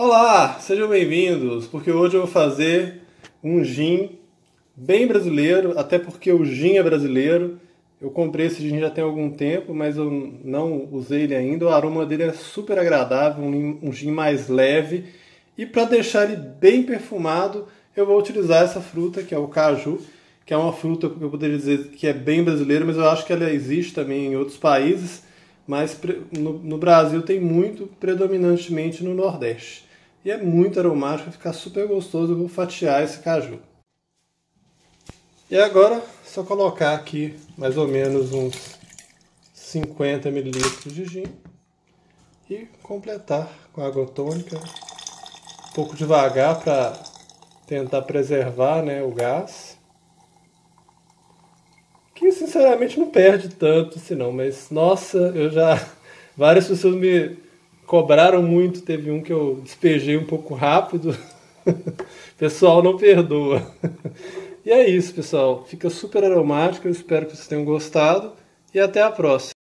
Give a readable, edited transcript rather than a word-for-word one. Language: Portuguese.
Olá, sejam bem-vindos, porque hoje eu vou fazer um gin bem brasileiro, até porque o gin é brasileiro. Eu comprei esse gin já tem algum tempo, mas eu não usei ele ainda. O aroma dele é super agradável, um gin mais leve. E para deixar ele bem perfumado, eu vou utilizar essa fruta, que é o caju, que é uma fruta que eu poderia dizer que é bem brasileira, mas eu acho que ela existe também em outros países, mas no Brasil tem muito, predominantemente no Nordeste. E é muito aromático, vai ficar super gostoso. Eu vou fatiar esse caju. E agora, só colocar aqui mais ou menos uns 50 ml de gin e completar com água tônica, um pouco devagar para tentar preservar, né, o gás. Que sinceramente não perde tanto assim não, mas nossa, várias pessoas me cobraram muito, teve um que eu despejei um pouco rápido. O pessoal não perdoa. E é isso, pessoal. Fica super aromático, eu espero que vocês tenham gostado e até a próxima.